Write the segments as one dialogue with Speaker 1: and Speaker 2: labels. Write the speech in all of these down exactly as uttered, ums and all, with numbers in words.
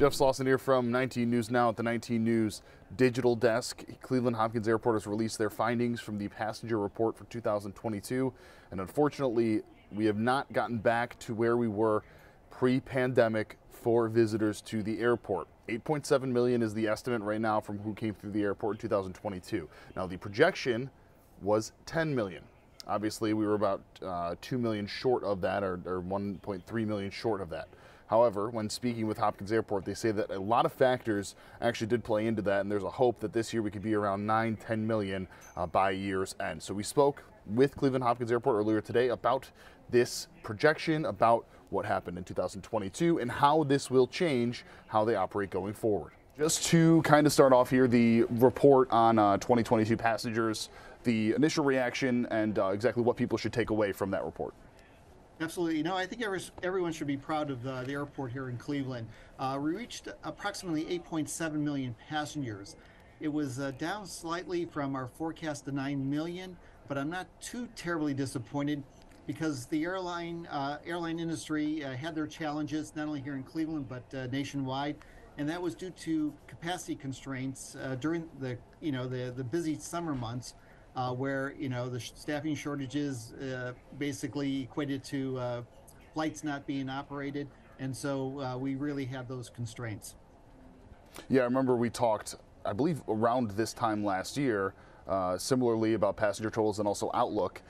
Speaker 1: Jeff Slauson here from nineteen News Now at the nineteen News digital desk. Cleveland Hopkins Airport has released their findings from the passenger report for two thousand twenty-two, and unfortunately, we have not gotten back to where we were pre-pandemic for visitors to the airport. eight point seven million is the estimate right now from who came through the airport in two thousand twenty-two. Now, the projection was ten million. Obviously, we were about uh, two million short of that, or, or one point three million short of that. However, when speaking with Hopkins Airport, they say that a lot of factors actually did play into that, and there's a hope that this year we could be around nine, ten million uh, by year's end. So we spoke with Cleveland Hopkins Airport earlier today about this projection, about what happened in two thousand twenty-two, and how this will change how they operate going forward. Just to kind of start off here, the report on uh, twenty twenty-two passengers, the initial reaction, and uh, exactly what people should take away from that report.
Speaker 2: Absolutely. You know, I think every, everyone should be proud of uh, the airport here in Cleveland. Uh, we reached approximately eight point seven million passengers. It was uh, down slightly from our forecast of nine million, but I'm not too terribly disappointed because the airline uh, airline industry uh, had their challenges, not only here in Cleveland, but uh, nationwide. And that was due to capacity constraints uh, during the, you know, the, the busy summer months. Uh, where, you know, the sh staffing shortages uh, basically equated to uh, flights not being operated. And so uh, we really had those constraints.
Speaker 1: Yeah, I remember we talked, I believe, around this time last year, uh, similarly about passenger totals and also outlook.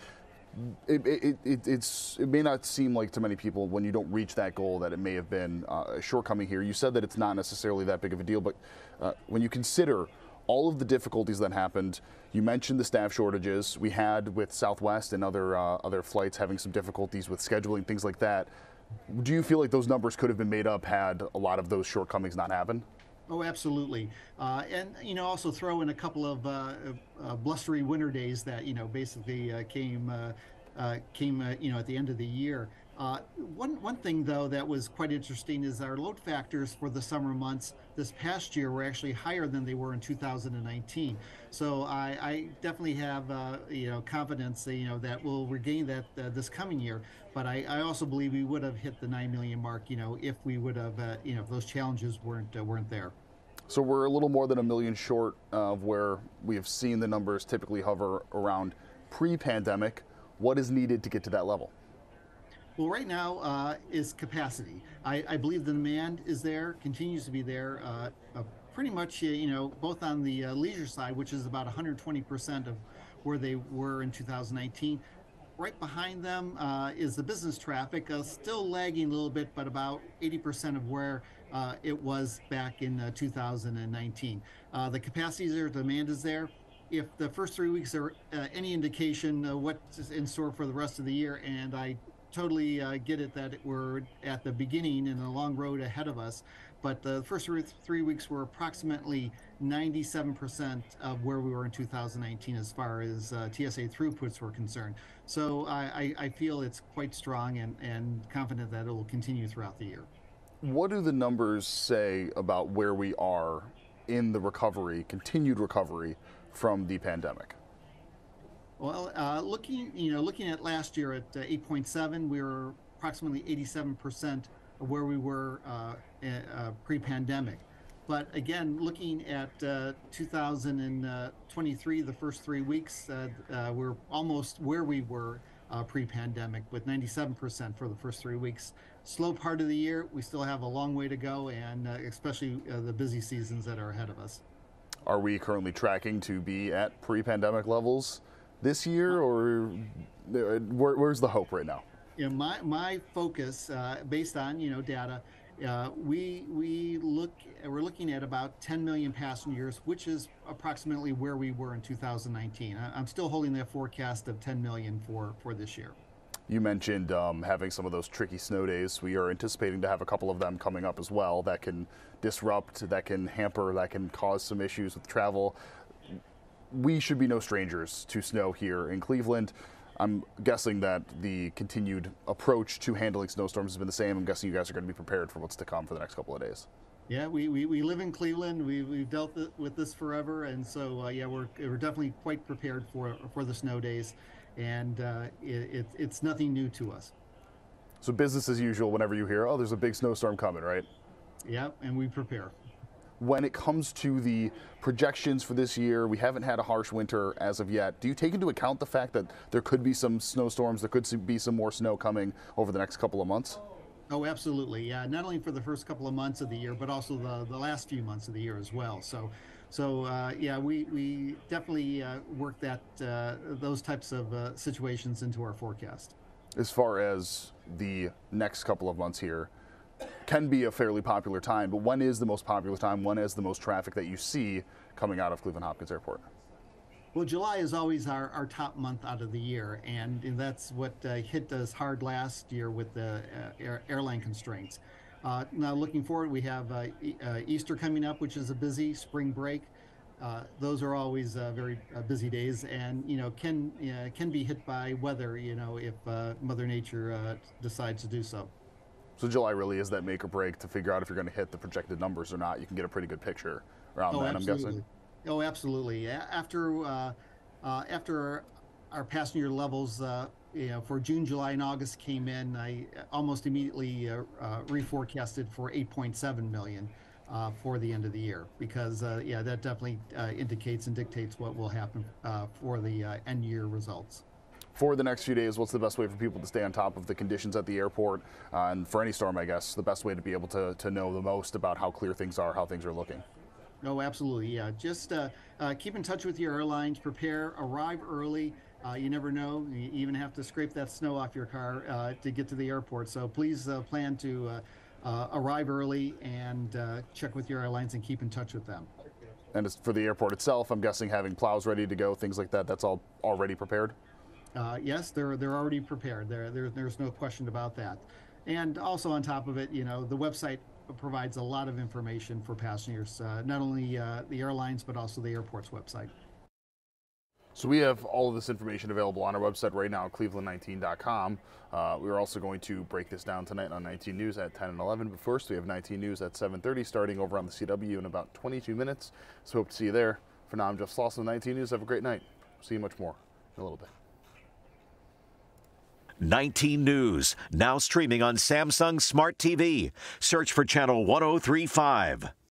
Speaker 1: It, it, it, it's, it may not seem like to many people when you don't reach that goal that it may have been uh, a shortcoming here. You said that it's not necessarily that big of a deal, but uh, when you consider all of the difficulties that happened, you mentioned the staff shortages we had with Southwest and other uh, other flights having some difficulties with scheduling, things like that. Do you feel like those numbers could have been made up had a lot of those shortcomings not happened?
Speaker 2: Oh, absolutely. Uh, and, you know, also throw in a couple of uh, uh, blustery winter days that, you know, basically uh, came, uh, uh, came uh, you know, at the end of the year. Uh, one, one thing, though, that was quite interesting is our load factors for the summer months this past year were actually higher than they were in two thousand nineteen. So I, I definitely have, uh, you know, confidence, you know, that we'll regain that uh, this coming year. But I, I also believe we would have hit the nine million mark, you know, if we would have, uh, you know, if those challenges weren't uh, weren't there.
Speaker 1: So we're a little more than a million short of where we have seen the numbers typically hover around pre-pandemic. What is needed to get to that level?
Speaker 2: Well, right now uh, is capacity. I, I believe the demand is there, continues to be there, uh, uh, pretty much, uh, you know, both on the uh, leisure side, which is about one hundred twenty percent of where they were in two thousand nineteen. Right behind them uh, is the business traffic, uh, still lagging a little bit, but about eighty percent of where uh, it was back in uh, two thousand nineteen. Uh, the capacity is there, demand is there. If the first three weeks are uh, any indication of what's in store for the rest of the year, and I totally uh, get it that we're at the beginning and a long road ahead of us, but the first three weeks were approximately ninety-seven percent of where we were in two thousand nineteen as far as uh, T S A throughputs were concerned. So I, I feel it's quite strong and, and confident that it will continue throughout the year.
Speaker 1: What do the numbers say about where we are in the recovery, continued recovery from the pandemic?
Speaker 2: Well, uh, looking, you know, looking at last year at uh, eight point seven, we were approximately eighty-seven percent of where we were uh, uh, pre-pandemic. But again, looking at uh, two thousand twenty-three, the first three weeks, uh, uh, we're almost where we were uh, pre-pandemic with ninety-seven percent for the first three weeks. Slow part of the year, we still have a long way to go, and uh, especially uh, the busy seasons that are ahead of us.
Speaker 1: Are we currently tracking to be at pre-pandemic levels this year, or where, where's the hope right now?
Speaker 2: You know, my my focus, uh, based on you know data, uh, we we look we're looking at about ten million passengers, which is approximately where we were in two thousand nineteen. I, I'm still holding that forecast of ten million for for this year.
Speaker 1: You mentioned um, having some of those tricky snow days. We are anticipating to have a couple of them coming up as well that can disrupt, that can hamper, that can cause some issues with travel. We should be no strangers to snow here in Cleveland. I'm guessing that the continued approach to handling snowstorms has been the same. I'm guessing you guys are going to be prepared for what's to come for the next couple of days.
Speaker 2: Yeah, we, we, we live in Cleveland. We, we've dealt with this forever. And so, uh, yeah, we're, we're definitely quite prepared for, for the snow days. And uh, it, it, it's nothing new to us.
Speaker 1: So business as usual whenever you hear, oh, there's a big snowstorm coming, right?
Speaker 2: Yep, and we prepare.
Speaker 1: When it comes to the projections for this year, we haven't had a harsh winter as of yet. Do you take into account the fact that there could be some snowstorms, there could be some more snow coming over the next couple of months?
Speaker 2: Oh, absolutely. Yeah, not only for the first couple of months of the year, but also the, the last few months of the year as well. So, so uh, yeah, we, we definitely uh, work that uh, those types of uh, situations into our forecast.
Speaker 1: As far as the next couple of months here, can be a fairly popular time, but when is the most popular time? When is the most traffic that you see coming out of Cleveland Hopkins Airport?
Speaker 2: Well, July is always our, our top month out of the year, and, and that's what uh, hit us hard last year with the uh, air, airline constraints. Uh, now, looking forward, we have uh, e uh, Easter coming up, which is a busy spring break. Uh, those are always uh, very uh, busy days, and you know can uh, can be hit by weather. You know, if uh, Mother Nature uh, decides to do so.
Speaker 1: So July really is that make or break to figure out if you're going to hit the projected numbers or not. You can get a pretty good picture around
Speaker 2: Oh,
Speaker 1: that,
Speaker 2: absolutely.
Speaker 1: I'm guessing.
Speaker 2: Oh, absolutely. After uh, uh, after our passenger levels, uh, you know, for June, July, and August came in, I almost immediately uh, uh, reforecasted for eight point seven million uh, for the end of the year because, uh, yeah, that definitely uh, indicates and dictates what will happen uh, for the uh, end year results.
Speaker 1: For the next few days, what's the best way for people to stay on top of the conditions at the airport? Uh, and for any storm, I guess, the best way to be able to, to know the most about how clear things are, how things are looking?
Speaker 2: Oh, absolutely. Yeah. Just uh, uh, keep in touch with your airlines, prepare, arrive early. Uh, you never know. You even have to scrape that snow off your car uh, to get to the airport. So please uh, plan to uh, uh, arrive early and uh, check with your airlines and keep in touch with them.
Speaker 1: And as for the airport itself, I'm guessing having plows ready to go, things like that, that's all already prepared?
Speaker 2: Uh, yes, they're they're already prepared. There, there there's no question about that. And also on top of it, you know, the website provides a lot of information for passengers, uh, not only uh, the airlines but also the airport's website.
Speaker 1: So we have all of this information available on our website right now, cleveland nineteen dot com. Uh, we're also going to break this down tonight on nineteen News at ten and eleven. But first, we have nineteen News at seven thirty, starting over on the C W in about twenty-two minutes. So hope to see you there. For now, I'm Jeff Slauson with nineteen News. Have a great night. See you much more in a little bit.
Speaker 3: nineteen News, now streaming on Samsung Smart T V. Search for channel one oh three point five.